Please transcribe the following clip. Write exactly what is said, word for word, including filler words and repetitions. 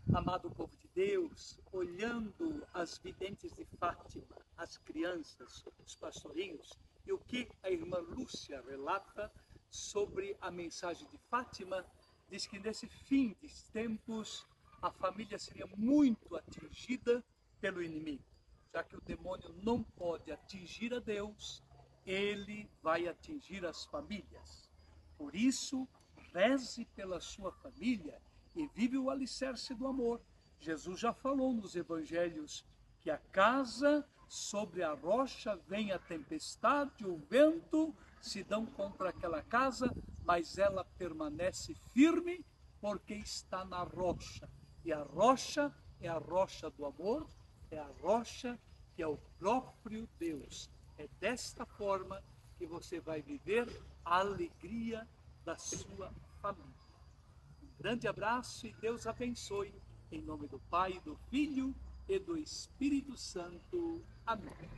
Amado povo de Deus, olhando as videntes de Fátima, as crianças, os pastorinhos, e o que a irmã Lúcia relata sobre a mensagem de Fátima, diz que nesse fim dos tempos a família seria muito atingida pelo inimigo, já que o demônio não pode atingir a Deus, ele vai atingir as famílias. Por isso, reze pela sua família e vive o alicerce do amor. Jesus já falou nos evangelhos que a casa sobre a rocha vem a tempestade, o vento se dão contra aquela casa, mas ela permanece firme porque está na rocha. E a rocha é a rocha do amor, é a rocha que é o próprio Deus. É desta forma que você vai viver a alegria da sua família. Um grande abraço e Deus abençoe. Em nome do Pai, do Filho e do Espírito Santo. Amém.